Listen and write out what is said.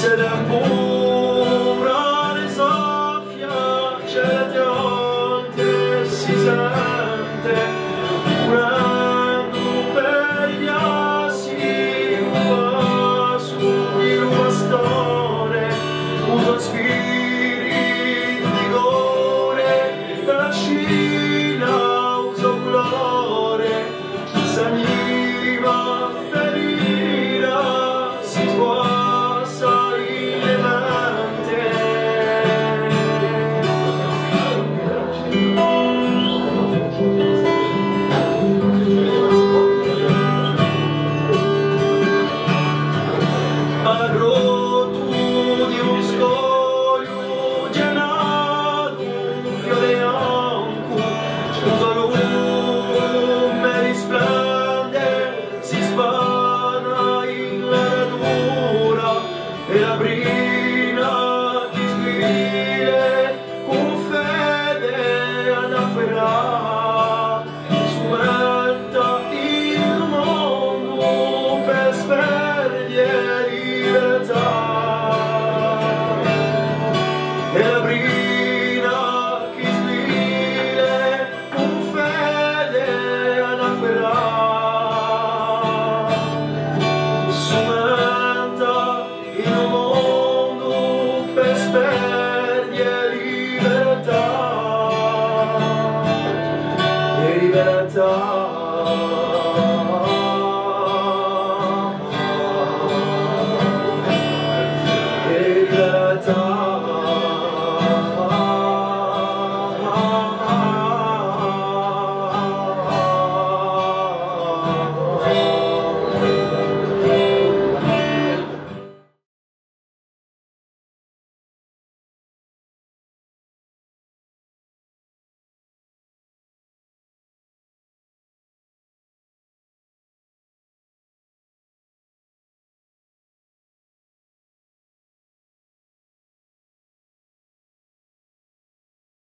se l'ancora ne soffia, certe volte si sente curando per gli assi, un passo di bastone, un spirito di gore, trascina uso colore, s'anima ferita, si sguassa in levante. Agrotu di un scoglio genato, un fiore anco, un solo lume risplende, si spana in radura e la brisa